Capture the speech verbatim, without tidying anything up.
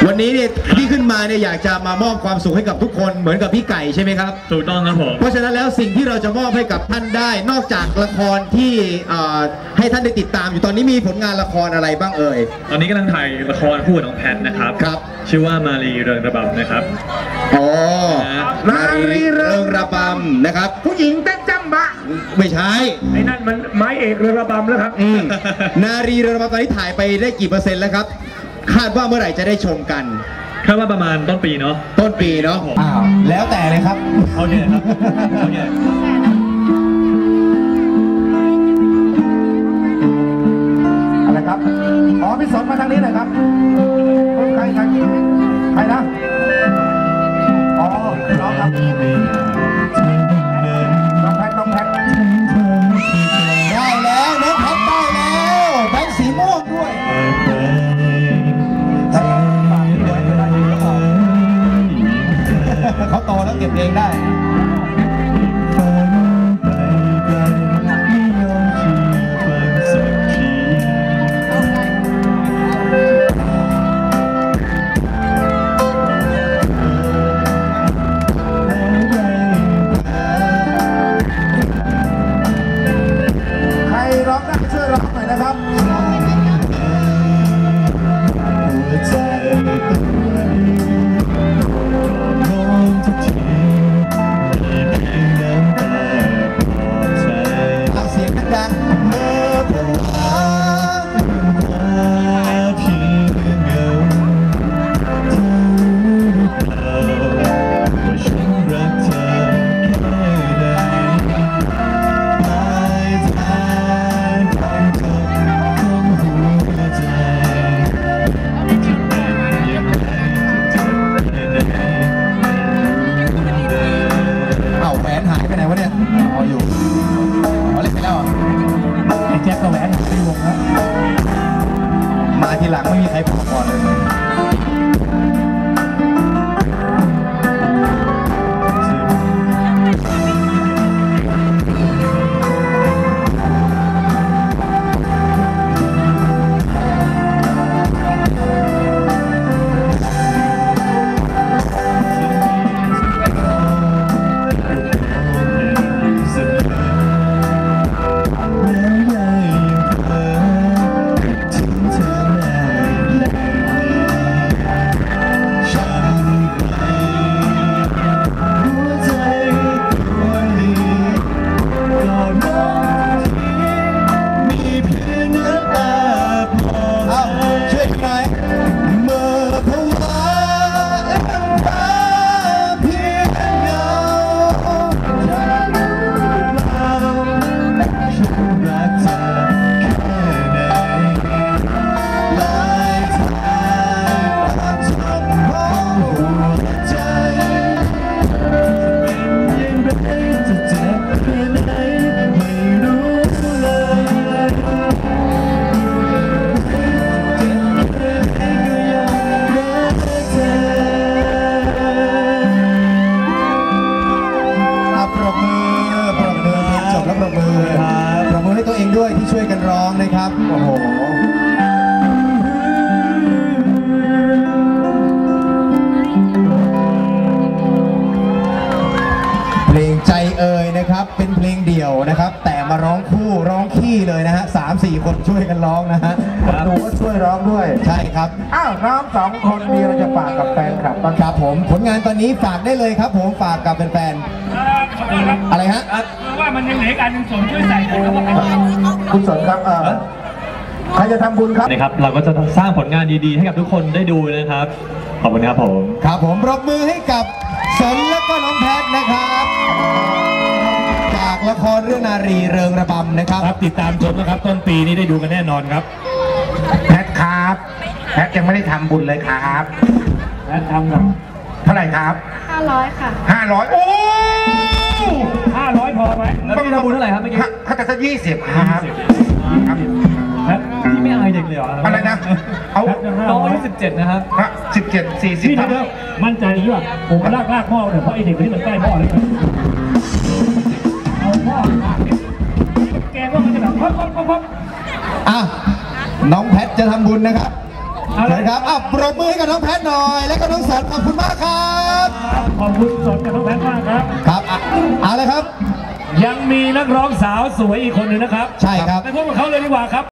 วันนี้เนี่ยที่ขึ้นมาเนี่ยอยากจะมามอบความสุขให้กับทุกคนเหมือนกับพี่ไก่ใช่ไหมครับถูกต้องครับผมเพราะฉะนั้นแล้วสิ่งที่เราจะมอบให้กับท่านได้นอกจากละครที่ให้ท่านได้ติดตามอยู่ตอนนี้มีผลงานละครอะไรบ้างเอ่ยตอนนี้กำลังถ่ายละครคู่กับน้องแพทนะครับครับชื่อว่ามารีเริงระบำนะครับอ๋อมารีเริงระบำนะครับผู้หญิงเต้นจำบะไม่ใช่ไอ้นั่นมันไม้เอกเริงระบำแล้วครับนารีเริงระบำตอนนี้ถ่ายไปได้กี่เปอร์เซ็นต์แล้วครับคาดว่าเมื่อไหร่จะได้ชมกันคาดว่าประมาณต้นปีเนาะต้นปีเนาะอ้าวแล้วแต่เลยครับเขาเนี่ยครับเขาเนี่ยอะไรครับอ๋อพี่สนมาทางนี้หน่อยครับใครใครใครนะอ๋อน้องครับน้องแพทน้องแพทได้แล้วน้องแพทได้แล้วแบงค์สีม่วงด้วยเขาโตแล้วเก็บเองได้ใครร้องได้ช่วยร้องหน่อยนะครับมาทีหลังไม่มีใครบอกก่อนเลยด้วยที่ช่วยกันร้องนะครับโอ้โหเพลงใจเอ่ยนะครับเป็นเพลงเดี่ยวนะครับแต่มาร้องคู่ร้องขี้เลยนะฮะสามสี่คนช่วยกันร้องนะฮะหนูก็ช่วยร้องด้วยใช่ครับอ้าวน้องสองคนมีอะไรจะฝากกับแฟนครับบ้างครับผมผลงานตอนนี้ฝากได้เลยครับผมฝากกับแฟนๆอะไรฮะคือว่ามันยังเหลือการยังสนช่วยใส่เลยคุณสนครับเออใครจะทำบุญครับนะครับเราก็จะสร้างผลงานดีๆให้กับทุกคนได้ดูนะครับขอบคุณครับผมครับผมปรบมือให้กับสนและก็น้องแพทนะครับจากละครเรื่องนารีเริงระบำนะครับครับติดตามชมนะครับต้นปีนี้ได้ดูกันแน่นอนครับแพทครับแพทยังไม่ได้ทำบุญเลยครับแพททำครับเท่าไหร่ครับห้าร้อยค่ะห้าร้อยโอ้ห้าร้อยพอไหมแล้วพี่ทำบุญเท่าไหร่ครับเมื่อกี้เขาจะสักยี่สิบครับพี่ไม่อายเด็กเลยเหรออะไรนะเอาน้องอายุสิบเจ็ดนะครับสิบเจ็ดสี่สิบพี่เดียวมั่นใจดีว่าผมลากลากพ่อเนี่ยเพราะไอเด็กคนนี้มันใกล้พ่อเลยเอาพ่อแกก็มันจะแบบพับพับพับอ่ะน้องแพทจะทำบุญนะครับเอาเชิละญครับอ่ะปรบมือให้กับน้องแพทหน่อย และก็น้องสนขอบคุณมากครับขอบคุณสดกับน้องแพทมากครับครับอ่ะเอาเลยครับยังมีนักร้องสาวสวยอีกคนหนึ่งนะครับใช่ครับไปพบกับเขาเลยดีกว่าครับ